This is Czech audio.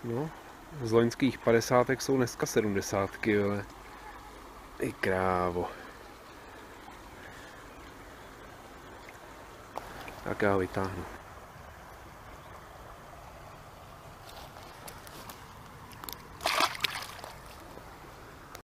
No, z loňských 50 jsou dneska 70, ale i krávo. Tak já ho vytáhnu.